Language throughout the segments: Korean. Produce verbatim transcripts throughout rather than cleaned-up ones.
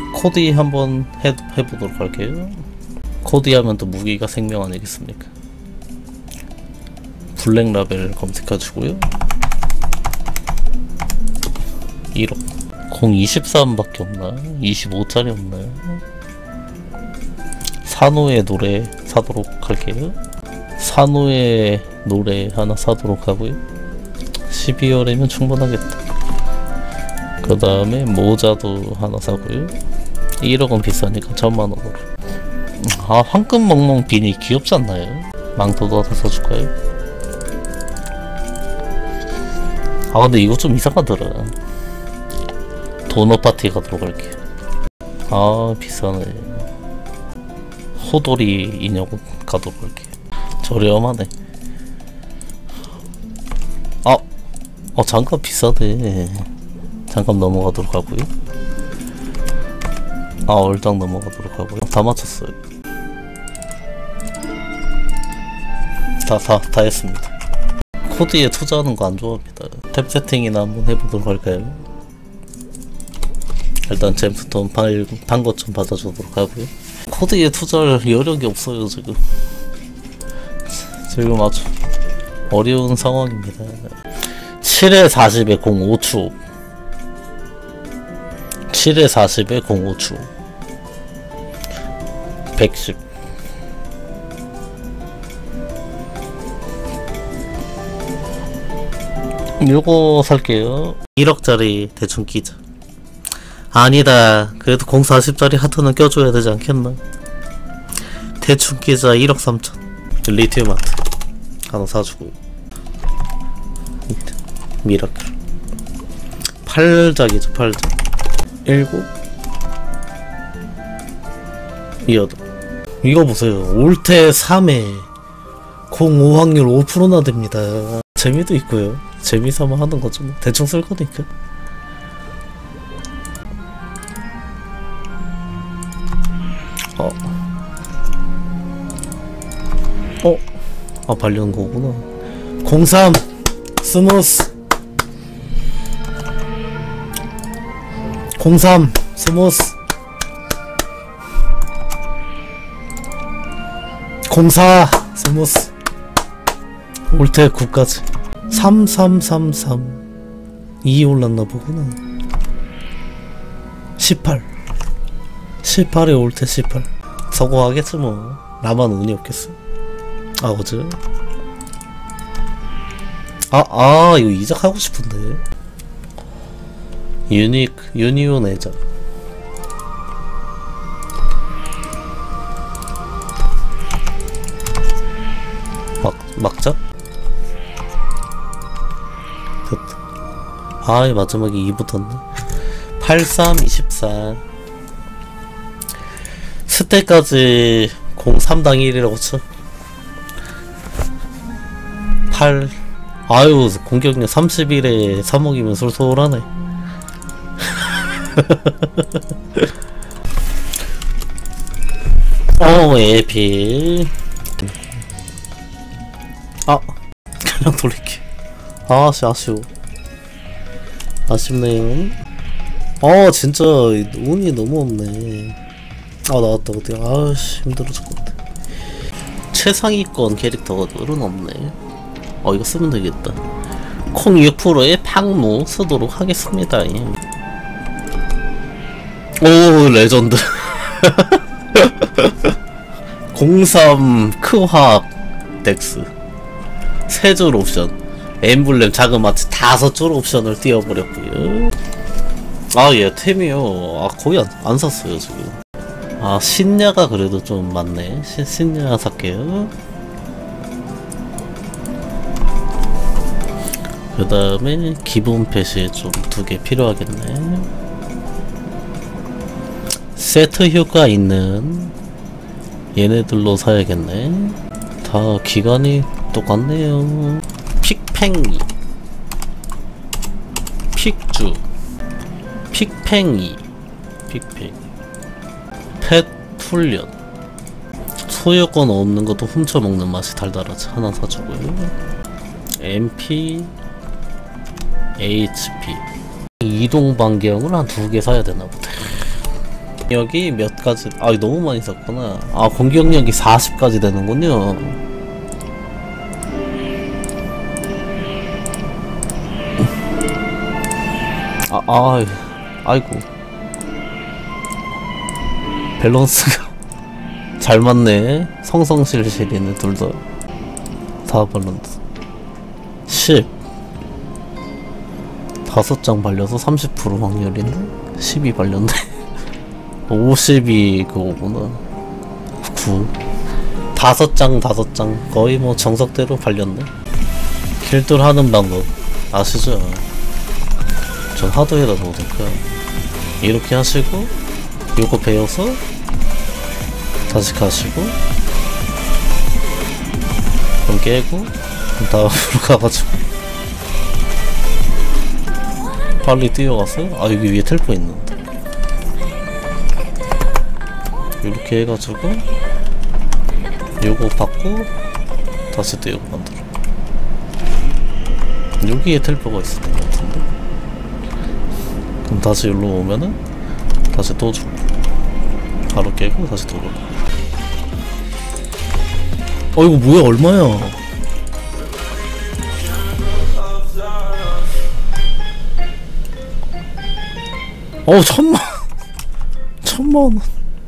코디 한번 해, 해보도록 할게요. 코디 하면 또 무기가 생명 아니겠습니까? 블랙 라벨 검색해주고요. 일억. 공 이십삼 밖에 없나? 이십오 짜리 없나? 산호의 노래 사도록 할게요. 산호의 노래 하나 사도록 하고요. 십이월이면 충분하겠다. 그 다음에 모자도 하나 사고요. 일억은 비싸니까 천만원으로. 아, 황금 멍멍 비니 귀엽지 않나요? 망토도 하나 사줄까요? 아, 근데 이거 좀 이상하더라. 도넛 파티 가도록 할게요. 아, 비싸네. 호돌이 인형 가도록 할게요. 저렴하네. 아, 어, 잠깐 비싸네. 잠깐 넘어가도록 하고요. 아, 얼당 넘어가도록 하고요. 다 맞췄어요. 다, 다, 다 했습니다. 코디에 투자하는 거 안 좋아합니다. 탭 세팅이나 한번 해보도록 할까요? 일단 잼스톤 판 것 좀 받아주도록 하고요. 코디에 투자할 여력이 없어요, 지금. 지금 아주 어려운 상황입니다. 칠에 사십에 공오 초. 칠에 사십에 공오 초. 백십. 요거 살게요. 일억짜리 대충 끼자. 아니다. 그래도 공 사십짜리 하트는 껴줘야 되지 않겠나? 대충 끼자. 일억 삼천. 리튬 하트 하나 사주고. 미라클. 팔작이죠, 팔작. 일곱. 이어도. 이거 보세요. 올테 삼에 공오 확률 오 퍼센트나 됩니다. 재미도 있고요. 재미삼아 하는 거죠. 대충 쓸 거니까. 어. 어? 아, 발리는 거구나. 공삼 스무스. 공삼 스무스. 공사 스무스. 올테 구까지. 삼삼삼삼 이 올랐나 보구나. 십팔. 십팔에 올테 십팔. 서고하겠지 뭐. 나만 운이 없겠어. 아, 어제? 아, 아, 이거 이작하고 싶은데. 유닉, 유니온 애작. 막, 막작? 됐다. 아, 마지막에 이 붙었네. 팔삼 이십사. 스택까지 공 삼당 일이라고 쳐. 팔. 아유, 공격력 삼십일에 삼억이면 솔솔하네. 어, 에피. 아, 그냥 돌릴게. 아씨, 아쉬워. 아쉽네요. 아, 진짜 운이 너무 없네. 아, 나왔다. 어디? 아씨, 힘들어 죽겠다. 최상위권 캐릭터가 늘은 없네. 어, 이거 쓰면 되겠다. 콩 육 퍼센트의 팡무 쓰도록 하겠습니다. 오, 레전드. 공삼 크화학 덱스 세 줄 옵션, 엠블렘 자그마치 다섯 줄 옵션을 띄워버렸고요. 아, 얘 템이요. 아, 거의 안, 안 샀어요 지금. 아, 신야가 그래도 좀 많네. 신, 신야 살게요. 그 다음에 기본 펫이 좀 두 개 필요하겠네. 세트 효과 있는 얘네들로 사야겠네. 다 기간이 똑같네요. 픽팽이, 픽주, 픽팽이, 픽팽이, 펫 훈련. 소유권 없는 것도 훔쳐먹는 맛이 달달하지. 하나 사주고요. 엠피, 에이치피. 이동 반경을 한 두 개 사야 되나 보다. 여기 몇 가지, 아 너무 많이 썼구나. 아 공격력이 사십까지 되는군요. 아, 아 아이고 밸런스가 잘 맞네. 성성실실이네 둘다. 다 밸런스. 십 다섯 장 발려서 삼십 퍼센트 확률인데 십이 발렸네. 오십이 그거구나. 구 다섯 장 다섯 장 거의 뭐 정석대로 발렸네. 길돌 하는 방법 아시죠? 전 하드에다 놓으니까 이렇게 하시고 요거 배워서 다시 가시고 그럼 깨고 다음으로 가가지고 빨리 뛰어가서 아 여기 위에 텔포 있는데 이렇게 해가지고 요거 받고 다시 뛰어고 만들어. 여기에 텔포가 있었던 것 같은데 그럼 다시 여기로 오면은 다시 또 주고 바로 깨고 다시 돌아. 어 이거 뭐야 얼마야? 어 천만 천만원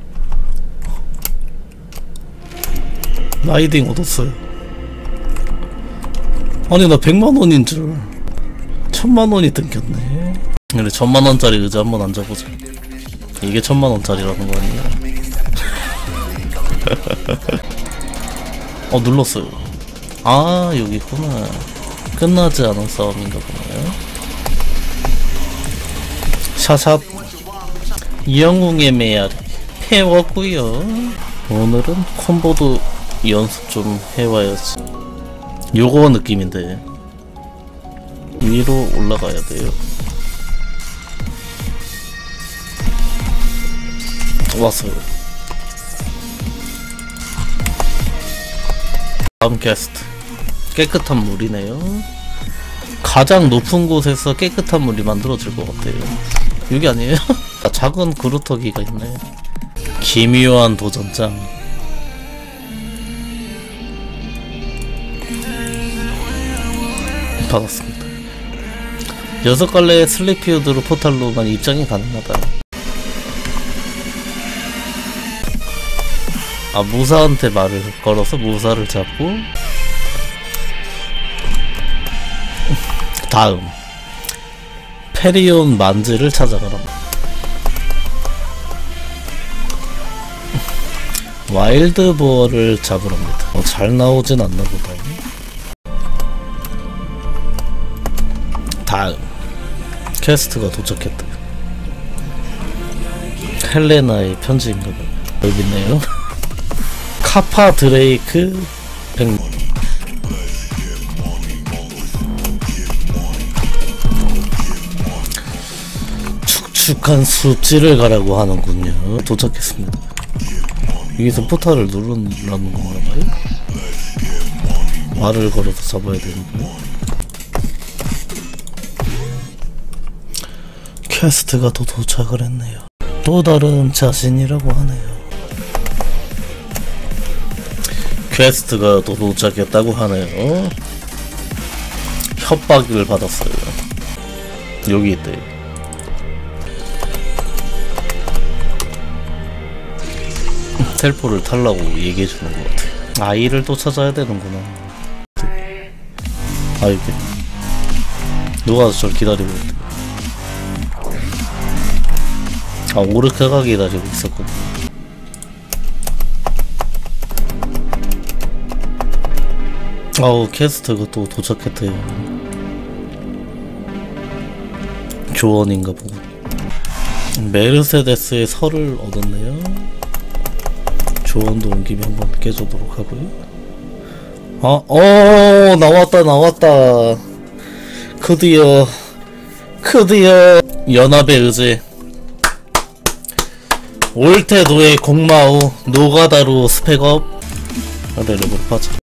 라이딩 얻었어요. 아니 나 백만원인 줄 천만원이 뜯겼네. 근데 천만원짜리 의자 한번 앉아보자. 이게 천만원짜리라는 거 아니야? 어 눌렀어요. 아 여기 있구나. 끝나지 않은 싸움인가 보네요. 샤샵 영웅의 메아리 해왔구요. 오늘은 콤보도 연습 좀 해와야지. 요거 느낌인데 위로 올라가야 돼요. 왔어요. 다음 퀘스트 깨끗한 물이네요. 가장 높은 곳에서 깨끗한 물이 만들어질 것 같아요. 여기 아니에요? 아, 작은 그루터기가 있네. 기묘한 도전장. 받았습니다. 여섯 갈래의 슬리피우드로 포탈로만 입장이 가능하다. 아 무사한테 말을 걸어서 무사를 잡고 다음 페리온 만지를 찾아가라. 와일드 보어를 잡으랍니다. 어, 잘 나오진 않나 보다. 다음 퀘스트가 도착했다. 헬레나의 편지인가봐. 여기 있네요. 카파 드레이크 백 축축한 숲지를 가라고 하는군요. 도착했습니다. 여기서 포탈을 누르라는 건가봐요? 말을 걸어서 잡아야 되는구나. 퀘스트가 또 도착을 했네요. 또 다른 자신이라고 하네요. 퀘스트가 또 도착했다고 하네요. 협박을 받았어요. 여기 있대. 텔포를 타려고 얘기해주는 것 같아. 아이를 또 찾아야 되는구나. 아 이게 누가 저를 기다리고 있대. 아 오르카가 기다리고 있었고. 아우 퀘스트가 또 도착했대요. 교원인가 보고. 메르세데스의 설을 얻었네요. 조언도 온 김에 한번 깨주도록 하고요. 아, 어 나왔다 나왔다. 드디어 드디어 연합의 의제 올테도의 공마우 노가다루 스펙업. 아, 네, 레벨 빠져.